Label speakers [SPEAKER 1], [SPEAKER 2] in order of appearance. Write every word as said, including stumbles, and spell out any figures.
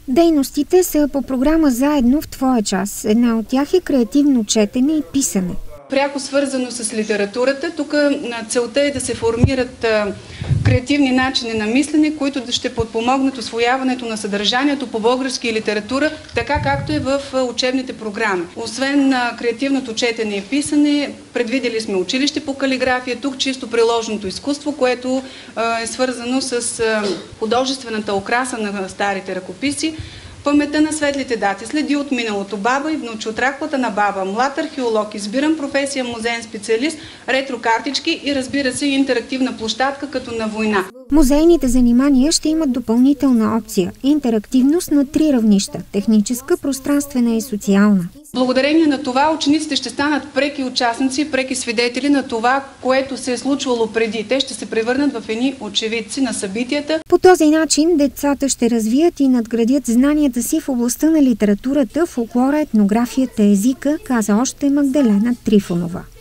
[SPEAKER 1] Дейностите са по програма Заедно в твоя час. Една от тях е креативно четене и писане.
[SPEAKER 2] Пряко свързано с литературата. Тук целта е да се формират креативни начини на мислене, които ще подпомогнат усвояването на съдържанието по български литература, така както е в учебните програми. Освен на креативното четене и писане, предвидели сме училище по калиграфия, тук чисто приложното изкуство, което е свързано с художествената окраса на старите ръкописи. Паметта на светлите дати, следи от миналото, баба и внучи, от рахвата на баба, млад археолог, избирам професия музеен специалист, ретро картички и, разбира се, интерактивна площадка като на война.
[SPEAKER 1] Музейните занимания ще имат допълнителна опция – интерактивност на три равнища – техническа, пространствена и социална.
[SPEAKER 2] Благодарение на това учениците ще станат преки участници, преки свидетели на това, което се е случвало преди. Те ще се превърнат в едни очевидци на събитията.
[SPEAKER 1] По този начин децата ще развият и надградят знанията си в областта на литературата, фолклора, етнографията, езика, каза още Магдалена Трифонова.